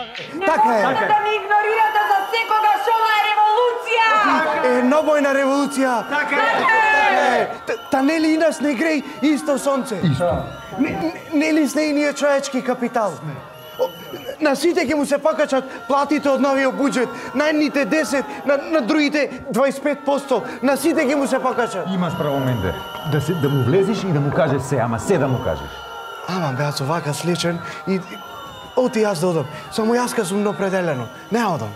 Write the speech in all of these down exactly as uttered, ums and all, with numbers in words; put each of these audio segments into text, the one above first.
Така е. Можете да ми игнорирате за секогаш, ова е револуција! Е, нобојна револуција. Така е! Та нели и нас не греј исто сонце? Исто. Нели сте и ние човечки капитал? На сите ќе му се покачат платите од новиот буџет, на едните десет, на, на другите дваесет и пет проценти, на сите ќе му се покачат. Имаш право, Менде, да, се, да му влезеш и да му кажеш се, ама се да му кажеш. Ама беа со вака сличен и... Оти јас да одам, само јас ка сум определено, не одам.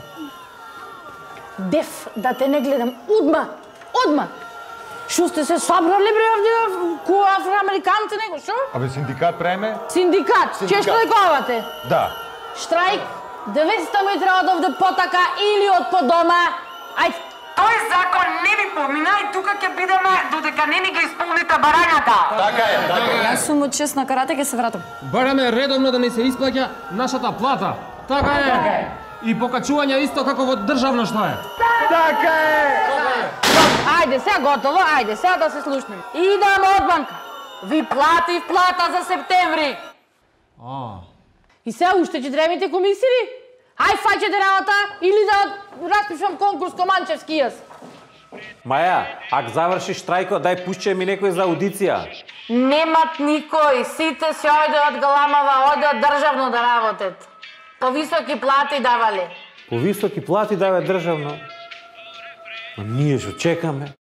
Деф, да те не гледам, одма, одма! Шо сте се собрали бре овде ко афроамериканци него, шо? Абе синдикат преме? Синдикат, ќе штрајкувате? Да. Штрајк двеста метра од овде потака или од по дома. Ајде. Тој закон не ви помина и тука ќе бидеме додека не ни го исполните барањата. Така е, така е. Јас сум од шест на карате, ќе се вратам. Бараме редовно да ни се исплаќа нашата плата. Така е. И покачување исто како во државно што е. Така е! Ајде, сега готово, ајде, сега да се слушнем. Идам од банка. Ви платив плата за септември. А. И сега уште ќе древите комисири? Ај, фаќете работа или да распишам конкурс Команчевски јас. Маја, ако завршиш штрајкот, дај пушче ми некој за аудиција. Немат никој, сите се ојде од Галамава, ојде од државно да работат. Повисоки плати давале. Повисоки плати даве државно. А ние што чекаме?